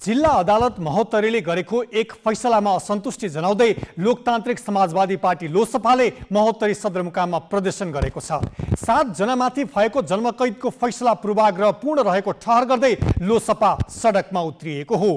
जिल्ला अदालत महोत्तरीले गरेको एक फैसलामा असन्तुष्टि जनाउँदै लोकतान्त्रिक समाजवादी पार्टी लोसपाले महोत्तरी सदरमुकाममा प्रदर्शन गरेको छ। 7 जनामाथि भएको जन्मकैदको फैसला पूर्वाग्रह पूर्ण रहेको ठहर गर्दै लोसपा सडकमा उत्रिएको हो।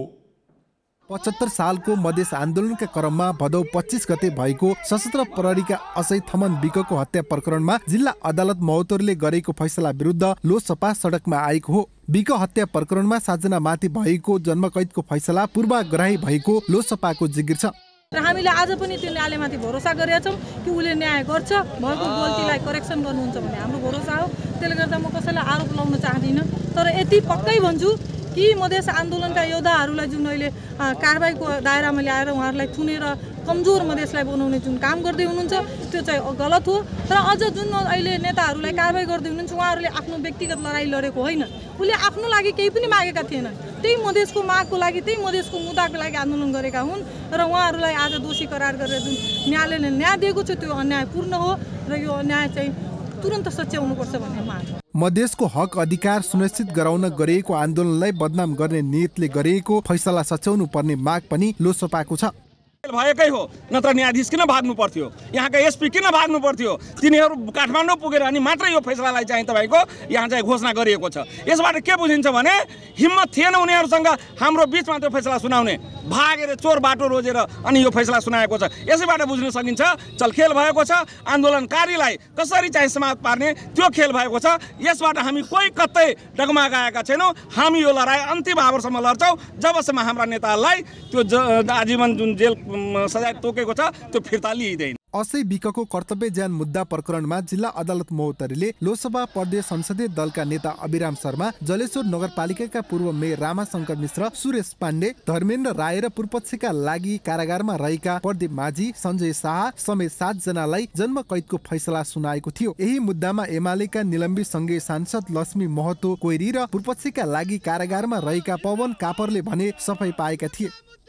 75 सालको मधेस आन्दोलनका क्रममा भदौ 25 गते भएको सशस्त्र प्रहरीका असै थमन विकको हत्या प्रकरणमा जिल्ला अदालत महोत्तरीले गरेको फैसला विरुद्ध लोसपा सडकमा आएको हो। विक हत्या प्रकरणमा 7 जना माथि भएको जन्मकैदको फैसला पूर्वाग्रही भएको लोसपाको जिकिर छ। र हामीले आज पनि त्यो न्यायालयमाथि भरोसा गरेका छौँ कि उसले न्याय गर्छ, भएको गल्तीलाई करेक्सन गर्नुहुन्छ भन्ने हाम्रो भरोसा हो। त्यसले गर्दा म कसैलाई आरोप लगाउन चाहदिनँ, तर यति पक्कै भन्छु कि मधेस आन्दोलनका योद्धाहरूलाई जुन अहिले कारबाहीको दायरामा ल्याएर उहाँहरूलाई थुनेर कमजोर मधेसलाई बनाउने जुन काम गर्दै हुनुहुन्छ त्यो चाहिँ गलत हो। र अझ जुन अहिले नेताहरूलाई कारबाही गर्दै हुनुहुन्छ उहाँहरूले आफ्नो व्यक्तिगत लडाइँ लडेको होइन, उसले आफ्नो लागि केही पनि मागेका थिएनन्। त्यही मधेसको मागको लागि, त्यही मधेसको मुद्दाको लागि आन्दोलन गरेका हुन् र उहाँहरूलाई आज दोषी करार गरेर जुन न्यायालयले न्याय दिएको छ त्यो अन्यायपूर्ण हो र यो अन्याय चाहिँ तुरन्त सच्याउनुपर्छ भन्ने माग। मधेसको हक अधिकार सुनिश्चित गराउन गरिएको आन्दोलनलाई बदनाम गर्ने नियतले गरिएको फैसला सच्याउनु पर्ने माग पनि लोसपाको छ। भएकै हो, नत्र न्यायाधीश किन भाग्नु पर्थ्यो, यहाँका एसपी किन भाग्नु पर्थ्यो? तिनीहरू काठमाडौँ पुगेर अनि मात्रै यो फैसलालाई चाहिँ तपाईँको यहाँ चाहिँ घोषणा गरिएको छ। यसबाट के बुझिन्छ भने हिम्मत थिएन उनीहरूसँग हाम्रो बिचमा त्यो फैसला सुनाउने, भागेर चोर बाटो रोजेर अनि यो फैसला सुनाएको छ। यसैबाट बुझ्न सकिन्छ चल खेल भएको छ, आन्दोलनकारीलाई कसरी चाहिँ समाप्त पार्ने त्यो खेल भएको छ। यसबाट हामी कोही कतै डगमगाएका छैनौँ। हामी यो लडाइँ अन्तिम आवरसम्म लड्छौँ जबसम्म हाम्रा नेताहरूलाई त्यो आजीवन जुन जेल सजाय तोकेको छ त्यो फिर्ता लिइँदैन। असै विकको कर्तव्य ज्यान मुद्दा प्रकरणमा जिल्ला अदालत महोत्तरीले लोसपा प्रदेश संसदीय दलका नेता अभिराम शर्मा, जलेश्वर नगरपालिकाका पूर्व मेयर रामाशंकर मिश्र, सुरेश पाण्डे, धर्मेन्द्र राय र पूर्वपक्षका लागि कारागारमा रहेका प्रदीप माझी, सञ्जय शाह समेत 7 जनालाई जन्मकैदको फैसला सुनाएको थियो। यही मुद्दामा एमालेका निलम्बित सँगै सांसद लक्ष्मी महतो कोइरी र पूर्वपक्षका लागि कारागारमा रहेका पवन कापरले भने सफाई पाएका थिए।